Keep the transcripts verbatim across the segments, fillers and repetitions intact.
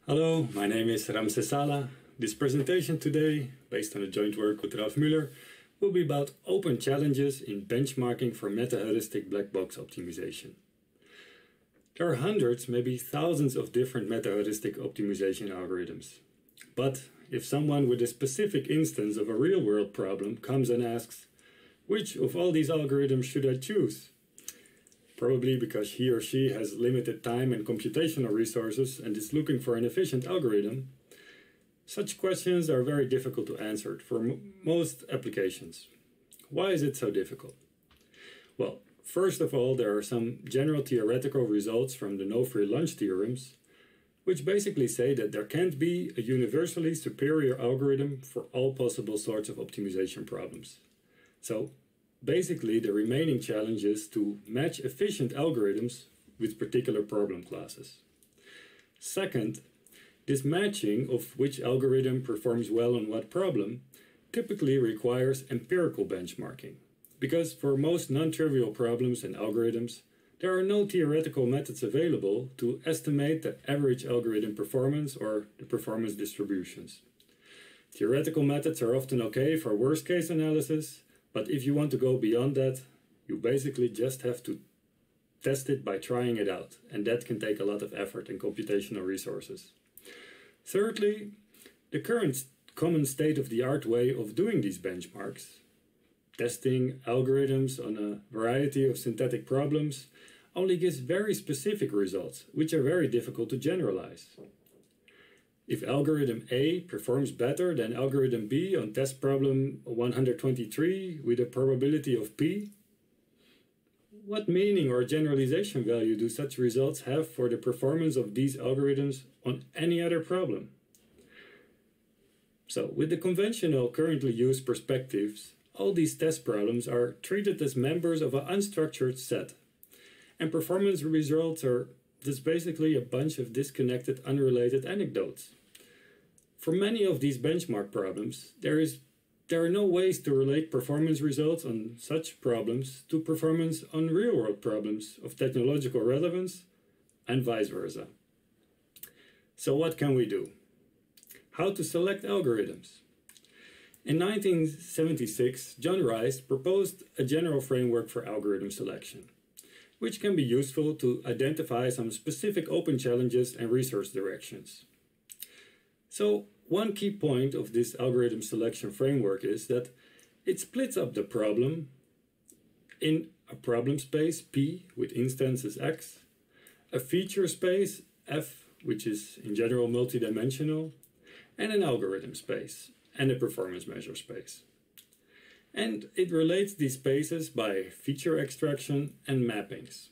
Hello, my name is Sala. This presentation today, based on a joint work with Müller, will be about open challenges in benchmarking for metaheuristic black box optimization. There are hundreds, maybe thousands of different metaheuristic optimization algorithms. But if someone with a specific instance of a real-world problem comes and asks, which of all these algorithms should I choose? Probably because he or she has limited time and computational resources and is looking for an efficient algorithm. Such questions are very difficult to answer for m most applications. Why is it so difficult? Well, first of all, there are some general theoretical results from the no-free lunch theorems, which basically say that there can't be a universally superior algorithm for all possible sorts of optimization problems. So, basically, the remaining challenge is to match efficient algorithms with particular problem classes. Second, this matching of which algorithm performs well on what problem typically requires empirical benchmarking, because for most non-trivial problems and algorithms, there are no theoretical methods available to estimate the average algorithm performance or the performance distributions. Theoretical methods are often okay for worst-case analysis, but if you want to go beyond that, you basically just have to test it by trying it out, and that can take a lot of effort and computational resources. Thirdly, the current common state-of-the-art way of doing these benchmarks, testing algorithms on a variety of synthetic problems, only gives very specific results, which are very difficult to generalize. If algorithm A performs better than algorithm B on test problem one hundred twenty-three with a probability of P, what meaning or generalization value do such results have for the performance of these algorithms on any other problem? So, with the conventional currently used perspectives, all these test problems are treated as members of an unstructured set, and performance results are just basically a bunch of disconnected, unrelated anecdotes. For many of these benchmark problems, there is there are no ways to relate performance results on such problems to performance on real-world problems of technological relevance, and vice versa. So what can we do? How to select algorithms? In nineteen seventy-six, John Rice proposed a general framework for algorithm selection, which can be useful to identify some specific open challenges and research directions. So, one key point of this algorithm selection framework is that it splits up the problem in a problem space P with instances X, a feature space F, which is in general multidimensional, and an algorithm space and a performance measure space. And it relates these spaces by feature extraction and mappings.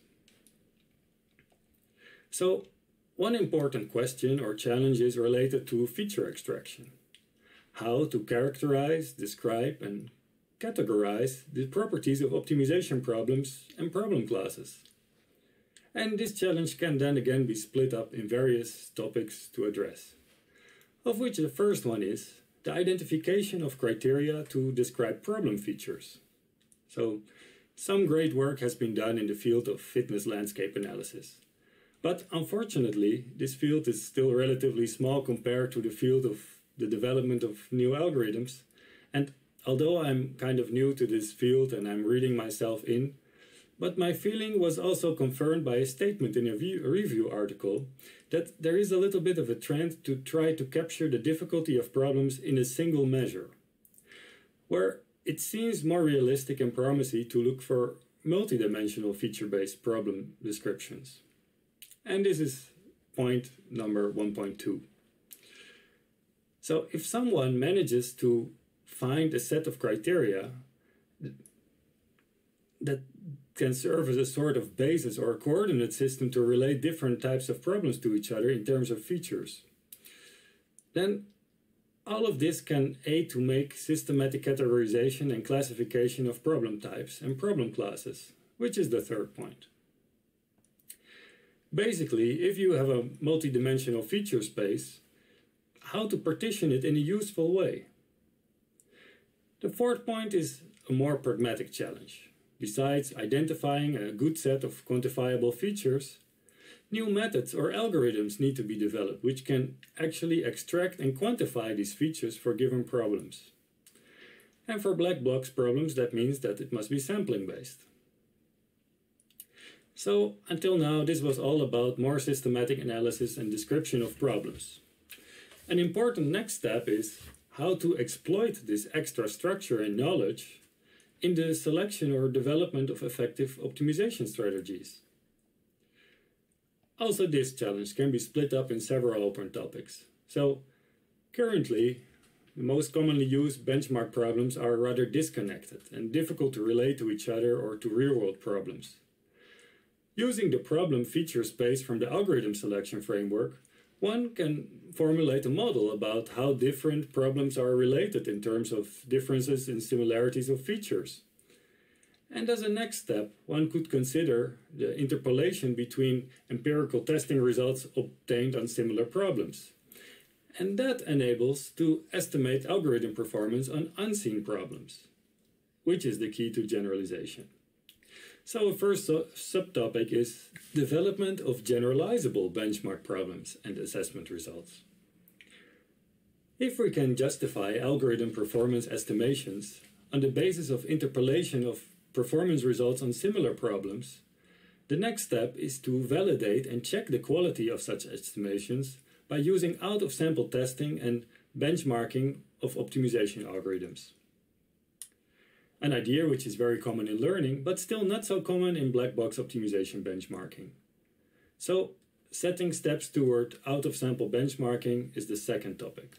So, one important question or challenge is related to feature extraction. How to characterize, describe, and categorize the properties of optimization problems and problem classes. And this challenge can then again be split up in various topics to address, of which the first one is the identification of criteria to describe problem features. So, some great work has been done in the field of fitness landscape analysis. But unfortunately, this field is still relatively small compared to the field of the development of new algorithms. And although I'm kind of new to this field and I'm reading myself in, but my feeling was also confirmed by a statement in a review article that there is a little bit of a trend to try to capture the difficulty of problems in a single measure, where it seems more realistic and promising to look for multidimensional feature-based problem descriptions. And this is point number one point two. So if someone manages to find a set of criteria that can serve as a sort of basis or a coordinate system to relate different types of problems to each other in terms of features, then all of this can aid to make systematic categorization and classification of problem types and problem classes, which is the third point. Basically, if you have a multidimensional feature space, how to partition it in a useful way. The fourth point is a more pragmatic challenge. Besides identifying a good set of quantifiable features, new methods or algorithms need to be developed which can actually extract and quantify these features for given problems. And for black box problems, that means that it must be sampling based. So until now, this was all about more systematic analysis and description of problems. An important next step is how to exploit this extra structure and knowledge in the selection or development of effective optimization strategies. Also, this challenge can be split up in several open topics. So currently, the most commonly used benchmark problems are rather disconnected and difficult to relate to each other or to real-world problems. Using the problem feature space from the algorithm selection framework, one can formulate a model about how different problems are related in terms of differences in similarities of features. And as a next step, one could consider the interpolation between empirical testing results obtained on similar problems. And that enables to estimate algorithm performance on unseen problems, which is the key to generalization. So a first subtopic is development of generalizable benchmark problems and assessment results. If we can justify algorithm performance estimations on the basis of interpolation of performance results on similar problems, the next step is to validate and check the quality of such estimations by using out-of-sample testing and benchmarking of optimization algorithms. An idea which is very common in learning, but still not so common in black box optimization benchmarking. So, setting steps toward out-of-sample benchmarking is the second topic.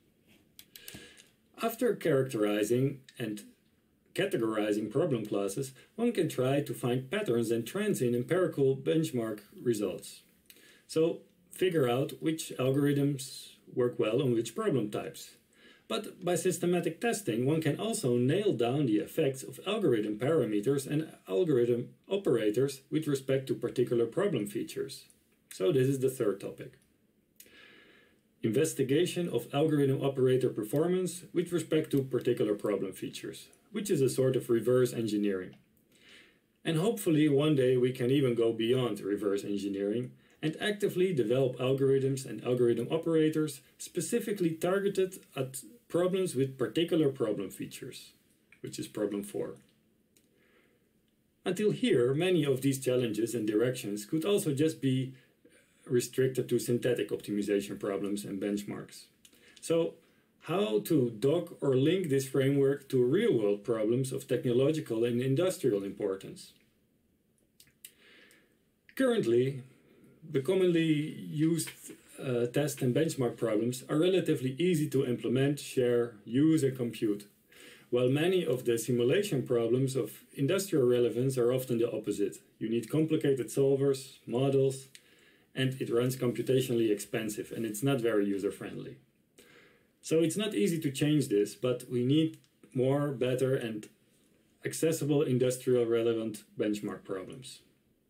After characterizing and categorizing problem classes, one can try to find patterns and trends in empirical benchmark results. So, figure out which algorithms work well on which problem types. But by systematic testing, one can also nail down the effects of algorithm parameters and algorithm operators with respect to particular problem features. So this is the third topic. Investigation of algorithm operator performance with respect to particular problem features, which is a sort of reverse engineering. And hopefully one day we can even go beyond reverse engineering and actively develop algorithms and algorithm operators specifically targeted at problems with particular problem features, which is problem four. Until here, many of these challenges and directions could also just be restricted to synthetic optimization problems and benchmarks. So, how to dock or link this framework to real-world problems of technological and industrial importance? Currently, the commonly used uh, test and benchmark problems are relatively easy to implement, share, use, and compute, while many of the simulation problems of industrial relevance are often the opposite. You need complicated solvers, models, and it runs computationally expensive, and it's not very user-friendly. So it's not easy to change this, but we need more, better, and accessible industrial relevant benchmark problems.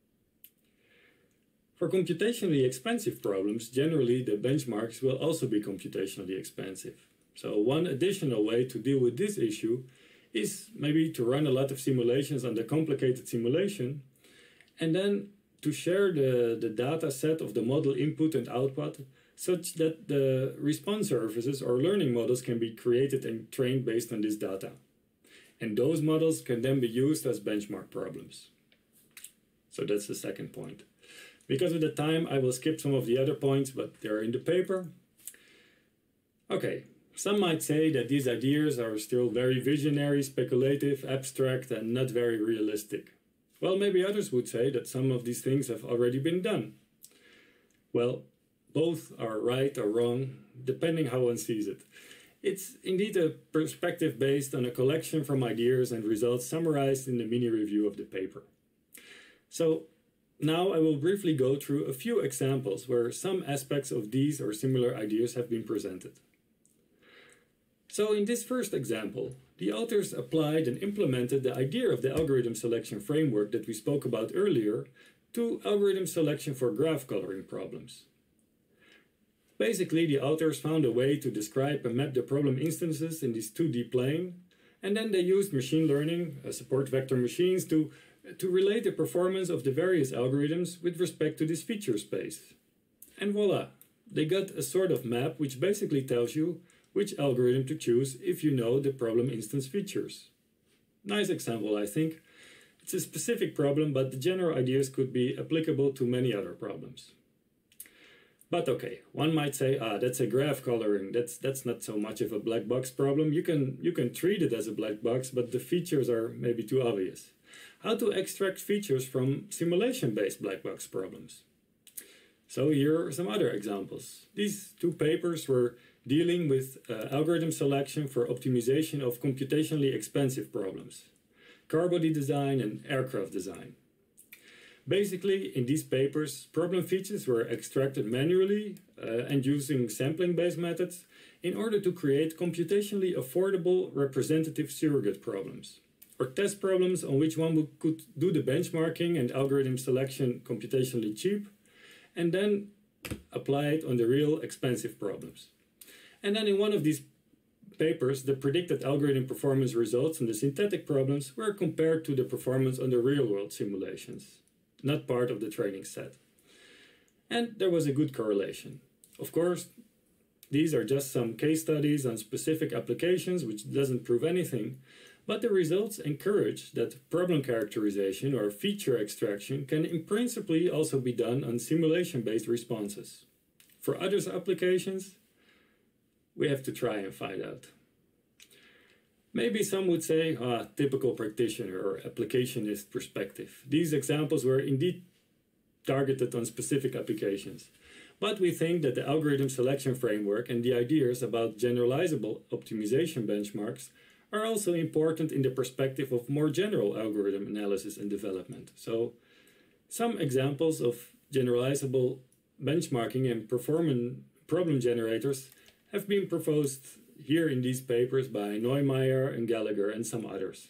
For computationally expensive problems, generally the benchmarks will also be computationally expensive. So one additional way to deal with this issue is maybe to run a lot of simulations on the complicated simulation and then to share the, the data set of the model input and output such that the response surfaces or learning models can be created and trained based on this data. And those models can then be used as benchmark problems. So that's the second point. Because of the time, I will skip some of the other points, but they're in the paper. Okay, some might say that these ideas are still very visionary, speculative, abstract, and not very realistic. Well, maybe others would say that some of these things have already been done. Well, both are right or wrong, depending how one sees it. It's indeed a perspective based on a collection from ideas and results summarized in the mini-review of the paper. So, now I will briefly go through a few examples where some aspects of these or similar ideas have been presented. So in this first example, the authors applied and implemented the idea of the algorithm selection framework that we spoke about earlier to algorithm selection for graph coloring problems. Basically, the authors found a way to describe and map the problem instances in this two D plane, and then they used machine learning, uh, support vector machines, to to relate the performance of the various algorithms with respect to this feature space. And voila, they got a sort of map which basically tells you which algorithm to choose if you know the problem instance features. Nice example, I think. It's a specific problem, but the general ideas could be applicable to many other problems. But okay, one might say, ah, that's a graph coloring. That's that's not so much of a black box problem. You can you can treat it as a black box, but the features are maybe too obvious. How to extract features from simulation-based black box problems? So here are some other examples. These two papers were dealing with uh, algorithm selection for optimization of computationally expensive problems, car body design and aircraft design. Basically, in these papers, problem features were extracted manually uh, and using sampling-based methods in order to create computationally affordable representative surrogate problems, or test problems on which one would, could do the benchmarking and algorithm selection computationally cheap, and then apply it on the real expensive problems. And then in one of these papers, the predicted algorithm performance results on the synthetic problems were compared to the performance on the real-world simulations, not part of the training set. And there was a good correlation. Of course, these are just some case studies on specific applications, which doesn't prove anything, but the results encourage that problem characterization or feature extraction can in principle also be done on simulation-based responses. For other applications, we have to try and find out. Maybe some would say, ah, typical practitioner or applicationist perspective. These examples were indeed targeted on specific applications. But we think that the algorithm selection framework and the ideas about generalizable optimization benchmarks are also important in the perspective of more general algorithm analysis and development. So some examples of generalizable benchmarking and performance problem generators have been proposed here in these papers by Neumeier and Gallagher and some others.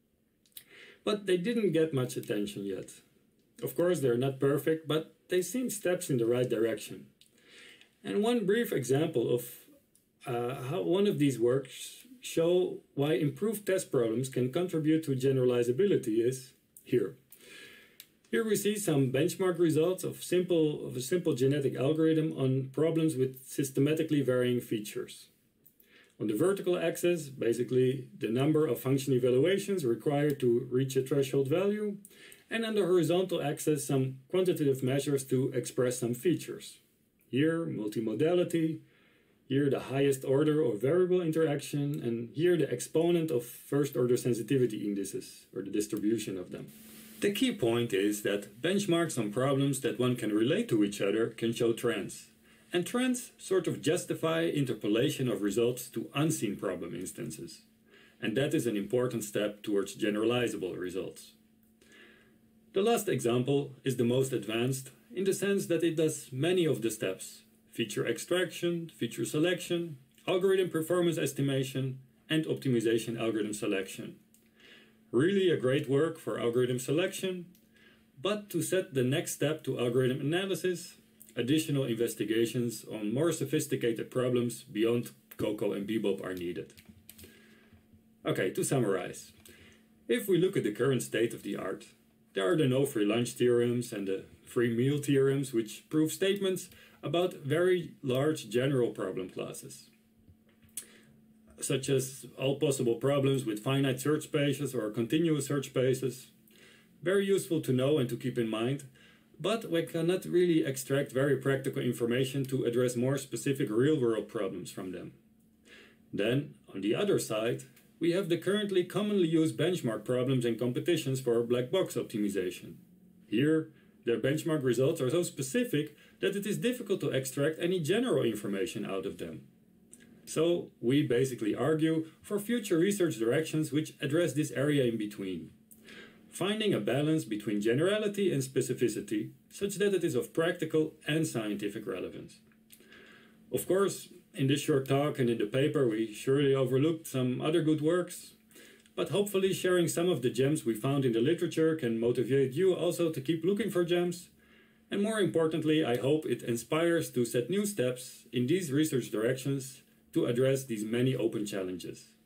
But they didn't get much attention yet. Of course, they're not perfect, but they seem steps in the right direction. And one brief example of uh, how one of these works show why improved test problems can contribute to generalizability is here. Here we see some benchmark results of, simple, of a simple genetic algorithm on problems with systematically varying features. On the vertical axis, basically the number of function evaluations required to reach a threshold value, and on the horizontal axis some quantitative measures to express some features. Here, multimodality, here the highest order of variable interaction, and here the exponent of first order sensitivity indices, or the distribution of them. The key point is that benchmarks on problems that one can relate to each other can show trends. And trends sort of justify interpolation of results to unseen problem instances. And that is an important step towards generalizable results. The last example is the most advanced in the sense that it does many of the steps: feature extraction, feature selection, algorithm performance estimation, and optimization algorithm selection. Really a great work for algorithm selection, but to set the next step to algorithm analysis, additional investigations on more sophisticated problems beyond Coco and Bebop are needed. Okay, to summarize. If we look at the current state of the art, there are the no free lunch theorems and the free meal theorems, which prove statements about very large general problem classes, such as all possible problems with finite search spaces or continuous search spaces. Very useful to know and to keep in mind, but we cannot really extract very practical information to address more specific real-world problems from them. Then, on the other side, we have the currently commonly used benchmark problems and competitions for black box optimization. Here, their benchmark results are so specific that it is difficult to extract any general information out of them. So, we basically argue for future research directions which address this area in between, finding a balance between generality and specificity, such that it is of practical and scientific relevance. Of course, in this short talk and in the paper we surely overlooked some other good works, but hopefully sharing some of the gems we found in the literature can motivate you also to keep looking for gems, and more importantly, I hope it inspires to set new steps in these research directions to address these many open challenges.